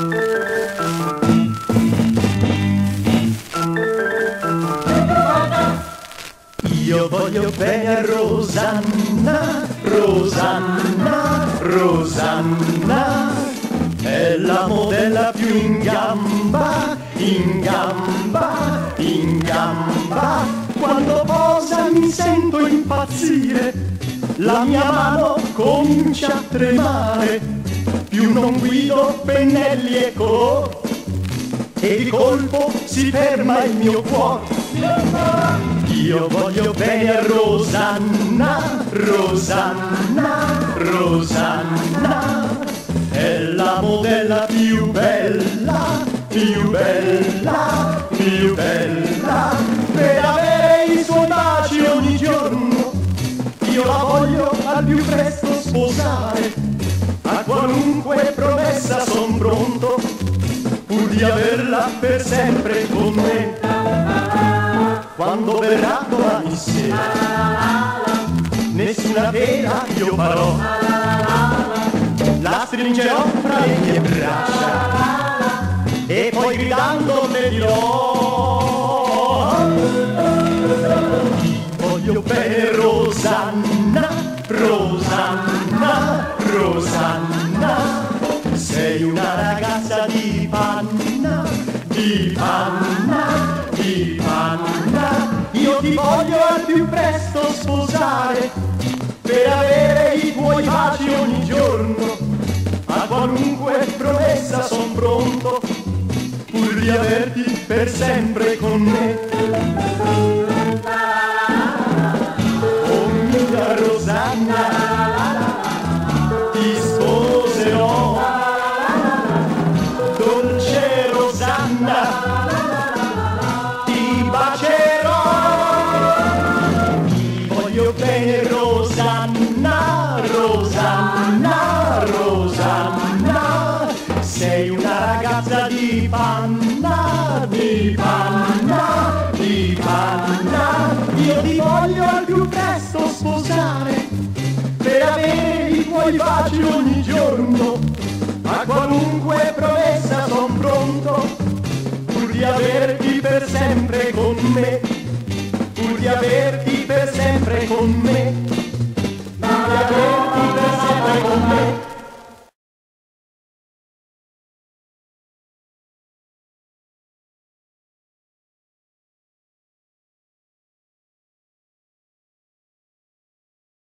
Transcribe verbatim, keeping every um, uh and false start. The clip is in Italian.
Io voglio bene a Rosanna, Rosanna, Rosanna, è la modella più in gamba, in gamba, in gamba. Quando posa mi sento impazzire, la mia mano comincia a tremare, più non guido pennelli e colò, e di colpo si ferma il mio cuore. Io voglio bene a Rosanna, Rosanna, Rosanna, è la modella più bella, più bella, più bella, per avere i suoi baci ogni giorno. Io la voglio al più presto sposare, a qualunque promessa son pronto, pur di averla per sempre con me. Quando verrà domani sera, nessuna pena io farò, la stringerò fra le mie braccia e poi gridando le dirò: voglio bene Rosanna, Rosanna, Rosanna, sei una ragazza di panna, di panna, di panna. Io ti voglio al più presto sposare, per avere i tuoi baci ogni giorno, a qualunque promessa son pronto, pur di averti per sempre con me. Oh mia Rosanna, ti sposerò, dolce Rosanna, ti bacerò. Ti voglio bene Rosanna, Rosanna, Rosanna, sei una ragazza di panna, di panna, di panna. Io ti voglio al più presto sposare, per avere i tuoi baci ogni giorno, a qualunque promessa son pronto, pur di averti per sempre con me, pur di averti per sempre con me.